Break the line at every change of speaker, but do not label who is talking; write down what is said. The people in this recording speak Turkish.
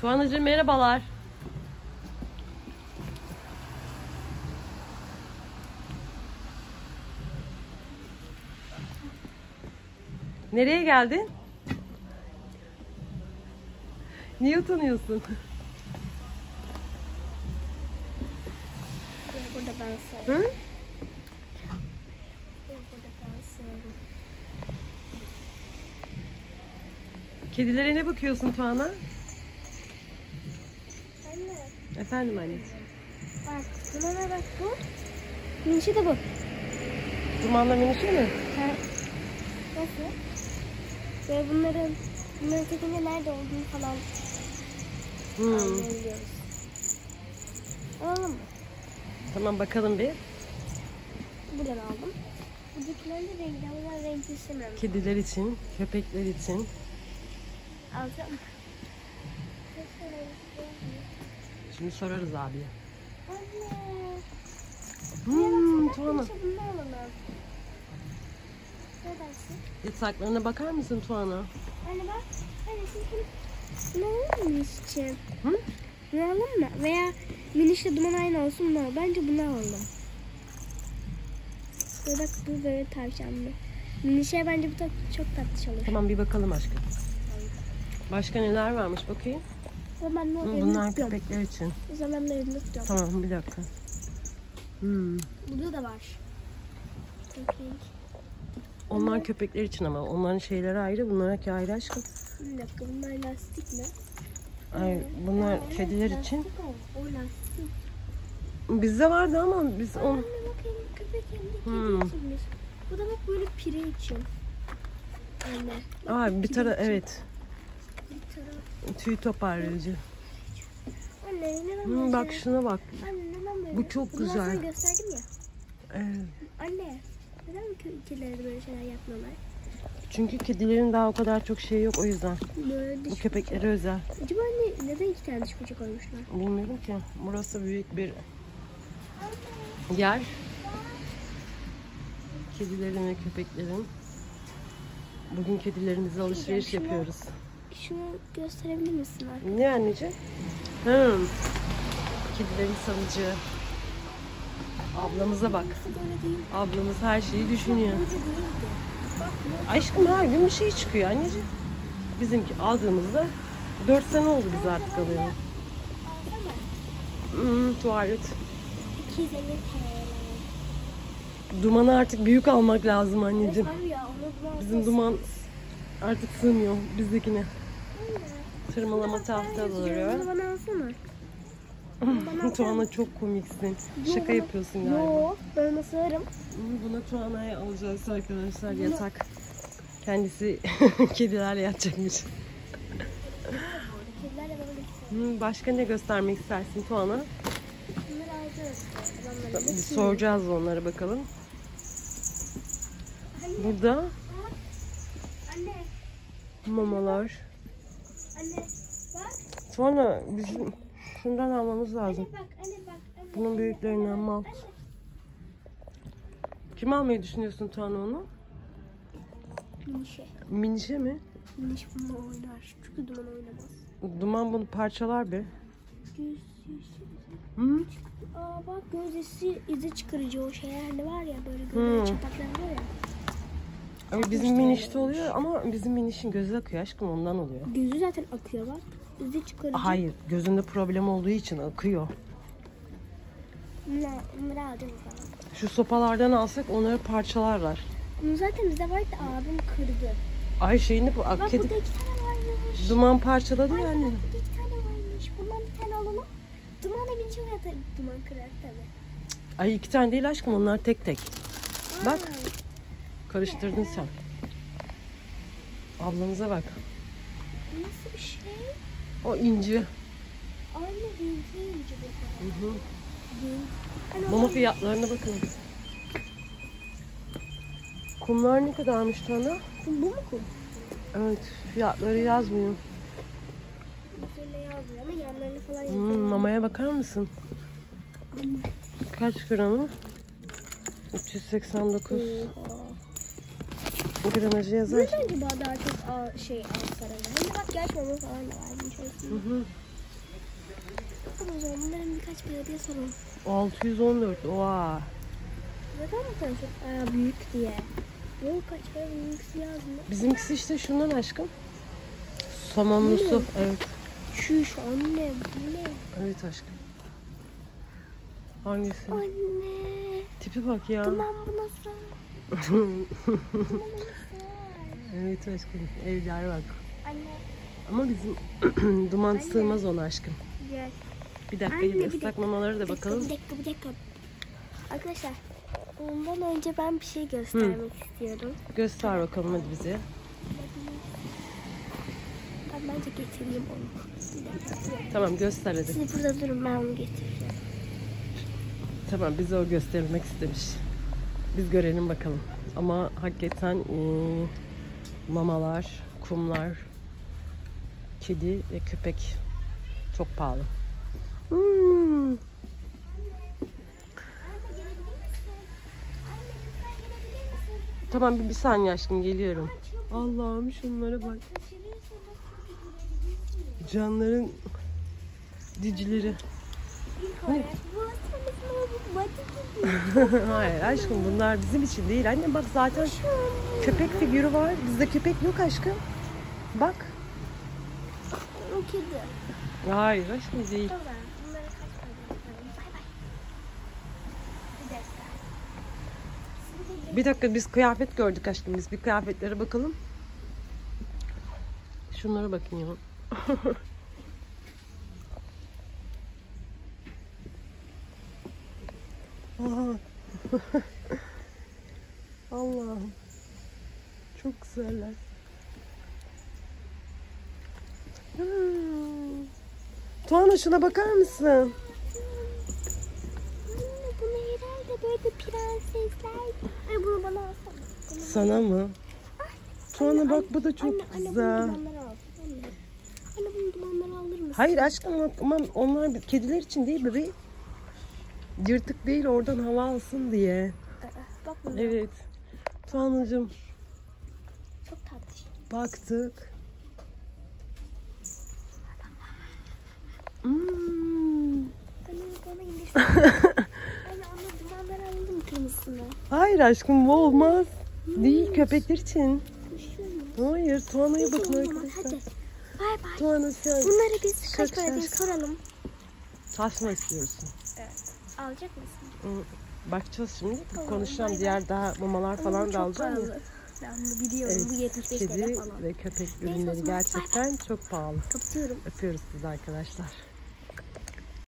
Tuğanacığım merhabalar. Nereye geldin? Niye utanıyorsun?
Burada ben severim.
Hı?
Burada ben severim.
Kedilere ne bakıyorsun Tuana?
Anne.
Efendim anne.
Bak buna bak bu. Minişi de bu.
Dumanla minişi mi?
Ha. Nasıl? Ve bunların çekince nerede olduğunu falan anlayabiliyoruz. Alalım mı?
Tamam bakalım bir.
Buradan aldım. Buradakilerin de renkli ama ben renkli istemiyorum.
Kediler için, köpekler için.
Alacağım.
Şimdi sorarız abiye.
Anne.
Tuana.
İşte bundan alalım. Ne dersin?
Yataklarına bakar mısın Tuana?
Anne bak. Anne şimdi ne alalım mı için?
Hı?
Ne alalım mı? Veya minişle duman aynı olsun mu? Bence bunu alalım. Ya bak bu böyle tavşanlı. Minişe bence bu çok tatlı olur.
Tamam bir bakalım aşkım. Başka neler varmış bakayım.
O zaman ben
Bunlar
tutuyorum.
köpekler için.
O zaman ben elini tutuyorum.
Tamam bir dakika.
Burada da var. Köpek.
Onlar köpekler için ama onların şeyleri ayrı, bunlarınki ayrı aşkım.
Bir dakika bunlar lastik mi?
Ay, bunlar kediler için.
Lastik o lastik.
Bizde vardı ama biz onu...
Anne bak hem köpek hem de kedi içinmiş. Bu da bak böyle pire için. Anne.
Aa bir tara evet.
Bir taraf.
Tüy toparlayıcı.
Anne neden
Bak şuna bak.
Anne neden böyle?
Bu çok
Bunu
güzel.
ben sana gösterdim ya.
Evet.
Anne neden kedilere böyle şeyler yapmıyorlar?
Çünkü kedilerin daha o kadar çok şeyi yok o yüzden.
Böyle
Bu köpeklere özel.
Acaba anne neden 2 tane diş bıçak koymuşlar?
Bilmiyorum ki. Burası büyük bir yer. Kedilerin ve köpeklerin. Bugün kedilerimize alışveriş
Şuna-
yapıyoruz.
Şunu gösterebilir misin artık?
Ne anneciğim? Kedilerin salıcı. Ablamıza bak.
Nasıl böyle değil?
Ablamız her şeyi düşünüyor.
Böyle değildi. Bak ne?
Aşkım her gün bir şey çıkıyor anneciğim. Bizimki aldığımızda 4 sene oldu biz artık alalım. Tuvalet.
250 TL.
Dumanı artık büyük almak lazım anneciğim.
Abi ya onu
Bizim duman artık sığmıyor bizdekine. Tırmalama tahtaları.
Bunu bana alsana.
Tuana çok komiksin. Şaka yapıyorsun galiba.
Yok ben ona sığarım.
Buna Tuana'ya alacağız arkadaşlar yatak. Kendisi kedilerle yatacakmış.
Kedilerle böyle
Başka ne göstermek istersin Tuana?
bunları alacağız.
Biz soracağız onlara bakalım. Burada
Anne,
mamalar.
anne bak.
Tuana bizim şundan almamız lazım.
Bak anne bak. Anne.
Bunun büyüklerinden mal. Kim almayı düşünüyorsun Tuana onu?
Minişe.
Minişe mi?
Miniş bununla oynar. Çünkü duman oynamaz.
Duman bunu parçalar be.
Göz
Hı?
Aa bak göz izi çıkarıcı o şeyler hani var ya böyle
Hı.
göz çapaklar var ya.
Ama bizim minişte oluyor ama bizim minişin gözü akıyor aşkım ondan oluyor.
Gözü zaten akıyor bak. İzi çıkarıcı.
Hayır gözünde problem olduğu için akıyor.
Bunları alacağız falan.
Şu sopalardan alsak onları parçalarlar.
Bunu zaten bizde vardı abim kırdı.
Ay şeyini bu
Bak
kedi
burada 2 tane varmış.
duman parçaladı
Ay,
yani.
bak burada 2 tane varmış. Bundan bir tane alalım. Duman evin içine yatar. Duman kırar tabii.
Ay 2 tane değil aşkım onlar tek tek. Bak
Aa,
karıştırdın sen. Ablamıza bak.
bu nasıl bir şey?
O inci.
Aynı renkli bu.
Hı hı.
Hani
Mama fiyatlarına bakın. Kumlar ne kadarmış Tuana?
bu mu kum?
Evet fiyatları yazmıyor.
Üzerine yazmıyor ama yanlarını falan yazıyor.
Mamaya bakar mısın? Kaç gramı? 389 gramajı yazar.
Neden acaba daha çok şey alsalar? Hani bak gerçi mama falan da varmış.
Hı hı.
bakalım o zaman. Bunların birkaç para diye soralım.
614. Oha.
Zaten mı konuşuyoruz? Büyük diye. Yok kaç para büyüksü yazmıyor.
Bizimkisi işte şundan aşkım. Somonlusu. Evet.
Şuş anne bu ne?
Evet aşkım. Hangisi?
Anne.
Tipi bak ya.
Tamam bu nasıl?
Evet aşkım. Evler bak.
Anne.
Ama bizim duman sığmaz ona aşkım.
Gel.
Bir dakika
Anne,
yine
bir
ıslak
dakika.
mamaları da bakalım.
Bir dakika. Arkadaşlar ondan önce ben bir şey göstermek istiyorum.
Göster bakalım hadi bize.
Ben bence getireyim onu.
Tamam göster hadi.
Siz burada durun ben onu getireceğim.
Tamam bize o gösterilmek istemiş. Biz görelim bakalım. Ama hakikaten mamalar, kumlar, kedi ve köpek çok pahalı. Tamam bir saniye aşkım geliyorum. Allah'ım şunlara bak. Canların cicileri. Ne? Hayır aşkım bunlar bizim için değil. Anne bak zaten köpek figürü var. Bizde köpek yok aşkım. Bak.
O kedi.
Hayır aşkım değil.
Tamam. Bunlara kaç para verelim? Bay bay. Bir dakika.
Bir dakika biz kıyafet gördük aşkım. Biz bir kıyafetlere bakalım. Şunlara bakın ya. Allah'ım. Çok güzeller. Tuana şuna bakar mısın?
Bu ne herhalde böyle prensesler. Ay bunu bana alsana.
Sana mı? Tuana bak bu da çok
Anne
güzel.
bunu dumanları al. Anne bunu dumanları alır mısın?
Hayır aşkım aman onlar kediler için değil bebeğim. Yırtık değil oradan hava alsın diye.
Bak bunu.
Evet. Tuanacığım
Çok tatlı.
baktık.
Anne bana indirsin. Anne onu dumanları alalım kırmızısını.
Hayır aşkım bu olmaz. Değil köpekler için.
Şu mu?
Hayır Tuana'ya bakın
Hadi.
arkadaşlar.
Bay bay.
Tuana sen
Bunları biz kaç
Çok
para diye
şaşkın.
soralım.
tasma istiyorsun.
Evet. Alacak mısın?
Bakacağız şimdi.
Tamam,
Konuşacağım.
bay
Diğer daha mamalar falan da
Çok
alacağım ya.
pahalı. Ben bunu biliyorum.
Evet,
Bu 75
kedi
lira falan.
ve köpek
Neyse, o
ürünleri
zaman bay
gerçekten çok pahalı.
Kapatıyorum.
Öpüyoruz sizi arkadaşlar.